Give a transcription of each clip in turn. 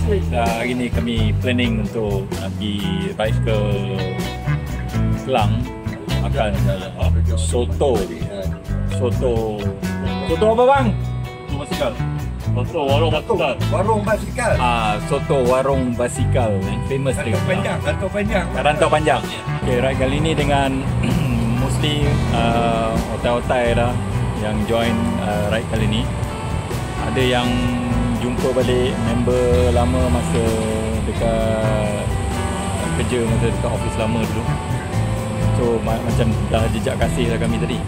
Hari ni kami planning untuk pergi ride ke Kelang, makan soto. Soto apa bang? Basikal. Soto warung basikal. Warung basikal. Soto warung basikal yang famous di Rantau Panjang. Okay, ride kali ni dengan mostly otai-otai dah yang join ride kali ni. Ada yang jumpa balik member lama masa dekat kerja, masa dekat office lama dulu. So macam dah jejak kasih lah kami tadi.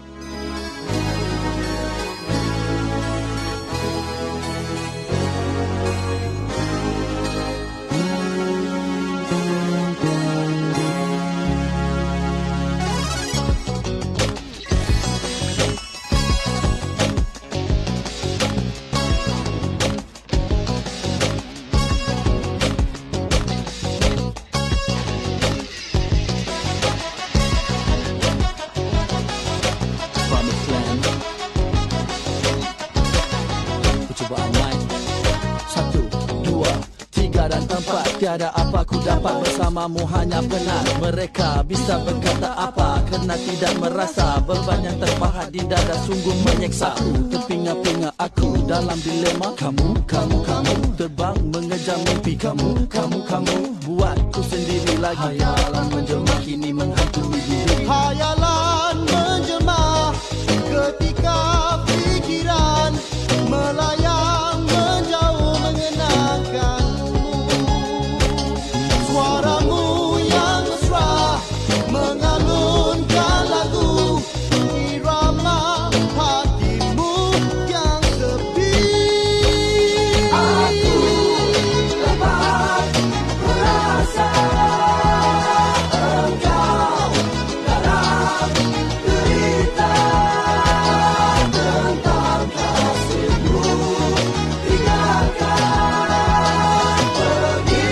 Tiada apa ku dapat bersamamu hanya penat. Mereka bisa berkata apa kerana tidak merasa beban yang terpahat di dada sungguh menyeksa aku. Terpinga-pinga aku dalam dilema. Kamu terbang mengejar mimpi. Kamu buatku sendiri lagi. Hayalan menjelma kini menghantui diri. Hayalan menjelma ketika pikiran melayang menjauh mengenangkan suaramu yang mesra mengalunkan lagu irama hatimu yang sepi. Aku dapat merasa engkau dalam derita tentang kasihmu tinggalkan pergi.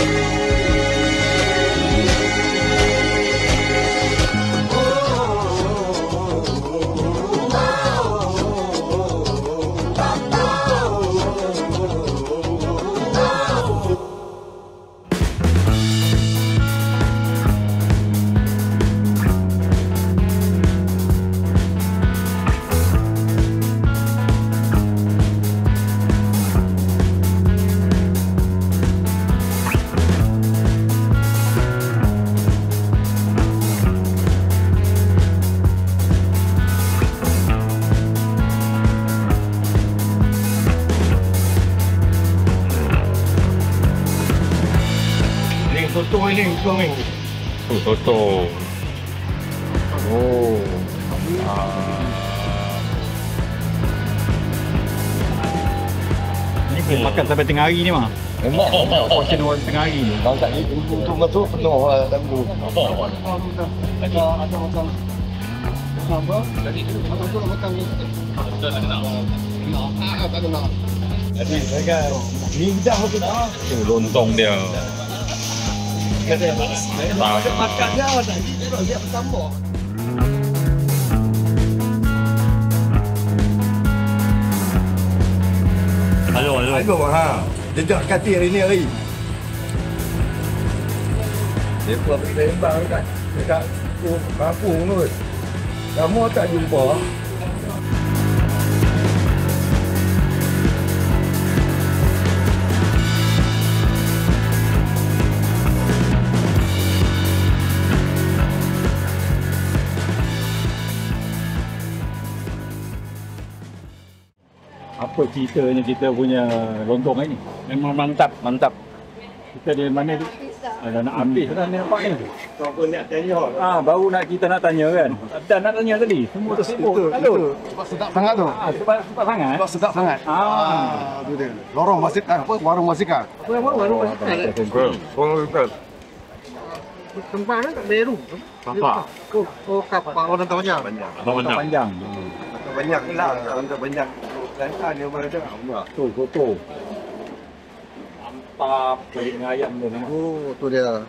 Soto ini kami. Soto. Ni boleh makan sampai tengah hari ni mah. Portion orang tengah hari ni. Kalau tak ni untuk masuk penuh lah dulu. Ada macam apa? Tadi macam tu makan ni. Tak kenal. Jadi mereka ni dah betul dah. Lontong dia. Makan dia tadi dia bertambah. Halo ha. Jejak kati hari ni hari. Dia buat sembang dekat kampung tu. Kamu tak jumpa. Apa ceritanya kita punya lontong ni? Memang mantap. Kita di mana tu? Dah nak habis dah ni nampak ni. Kau pun nak tanya. Baru kita nak tanya kan. Dan nak tanya tadi. Semua tersibuk. Aduh. Sebab sedap sangat tu. Sebab sangat. Sebab sedap sangat. Tu dia. Lorong basikal apa? Warung basikal. Apa yang warung basikal? Warung basikal. Tempatnya tak beru. Kapal. Kapal. Orang Panjang. Panjang. Banyak lah. Untuk banyak. Lantar dia berada. Soto. Mantap. Kulit dengan ayam dia. Oh, tu dia.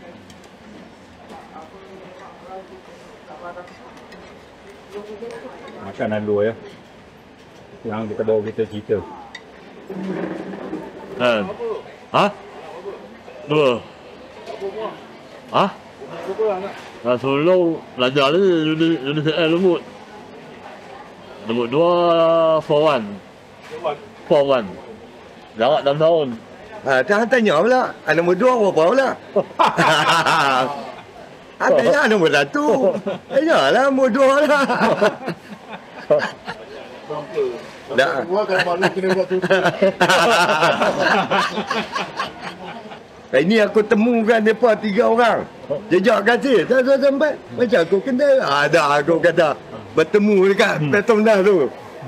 Makan dulu ya. Yang kita bawa kita cerita. Hah? Dua. Hah? Dah solo belajar ni UNICEF Lumut. Lumut 2 4-1. 4-1. Jarak 6 tahun. Jangan tanya pula. Nombor 2 berapa pula? Tanya nombor 1. Tanyalah nombor 2 lah. Dah. Ini aku temukan mereka 3 orang. Jejak kasih. Sampai macam aku kena. Dah aku kata bertemu dekat Petronas tu.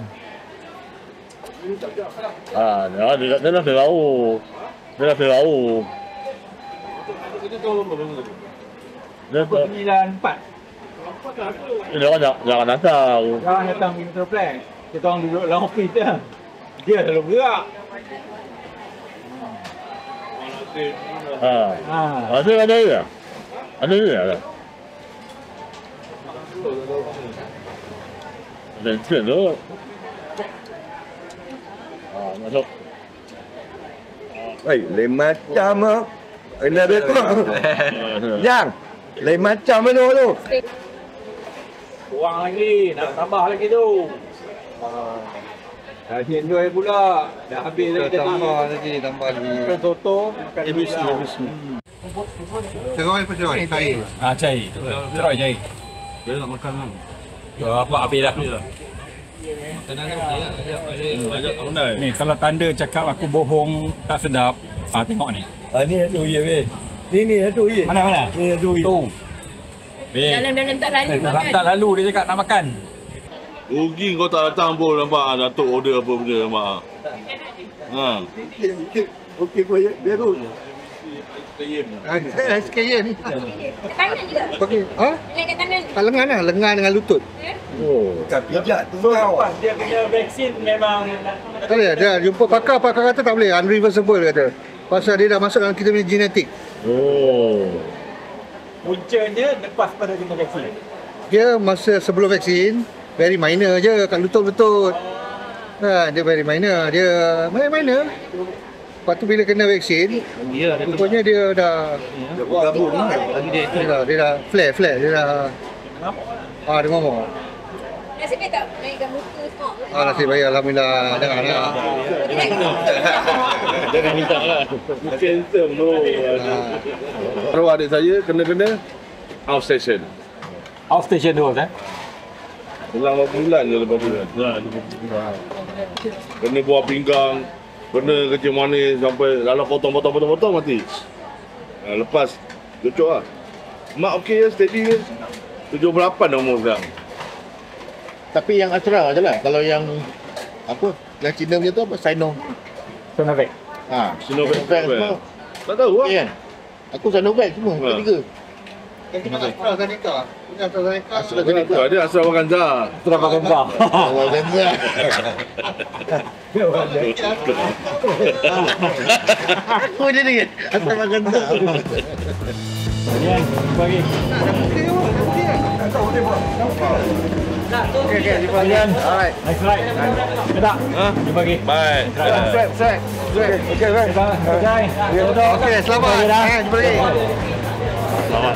Dia dah tahu. Dia dah tahu. Dia 94. Dia jangan datang. Jangan datang pergi Metroplex. Kita orang duduk dalam ofis dia. Dia selalu gerak. Ada dia. Ada dia. Ada tu. Masuk. Lain macam ah. Kena betul. Yang lain macam tu. Kurang lagi, nak tambah lagi tu. Dah enjoy pula. Dah habis lagi Tambah lagi. Makan soto, makan ABC. Cerai apa cerai? Cair. Cair. Cerai cair. Dia nak makan kan? Apa habis dah. Ni kalau tanda cakap aku bohong tak sedap. Tengok ni. Ni tu ye weh. Ni tu ye. Mana? Ni tu ye. Tu. Dalam tak lalu makan. Tak lalu dia cakap nak makan. Rugi kau tak datang pun nampak Datuk order apa benda nampak. Okey boleh dia tu. SKY ni. Tangan juga. Okey. Ha? Kat tangan. Tak lengan lah. Lengan dengan lutut. Bukan pijak tu kau. Dia punya vaksin memang Tak boleh. Dia jumpa pakar kata tak boleh. Unreversible kata. Pasal dia dah masuk dalam kita punya genetik. puncanya lepas pada kena vaksin. Dia masa sebelum vaksin very minor je kat lutut-lutut. Dia very minor, dia minor. Lepas tu bila kena vaksin, rupanya dia dah Gabung dia dah flare, dia dah dia ngomong. Nasib baik tak naikkan muka semua. Nasib baik alhamdulillah. Jangan minta lah. Cancel tu. Arwah adik saya kena outstation. Outstation tu Dalam berapa bulan je lepas tu. Kena buah pinggang, kena kerja manis sampai dalam potong mati. Lepas cucuk lah. Mak okey je, steady je. 78 umur sekarang. Tapi yang Astra je lah. Kalau yang apa, yang Cina punya tu apa? Sinovac. Sinovac semua. Tak tahu lah. Kan? Aku Sinovac semua, ketiga. Yang kita AstraZeneca. Punya AstraZeneca. AstraZeneca. Dia Astra Vaganza. AstraZeneca. Aku je ni. AstraZeneca. Kemudian bagi. Okey, jumpa lagi. Alright. Next slide. Kedak. Jumpa lagi. Bye. Okey, baik. Okey, selamat. Jumpa lagi. Selamat.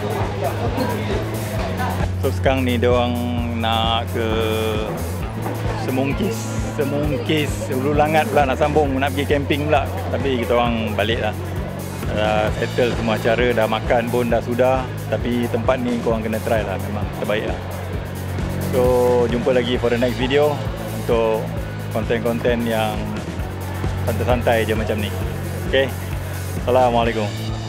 So sekarang ni diorang nak ke Semungkis Hulu Langat pula nak sambung, nak pergi camping pula. Tapi kita orang balik lah. Dah settle semua acara, dah makan pun dah sudah. Tapi tempat ni korang kena try lah, memang terbaik lah. So jumpa lagi for the next video untuk konten-konten yang santai-santai je macam ni. Okay, Assalamualaikum.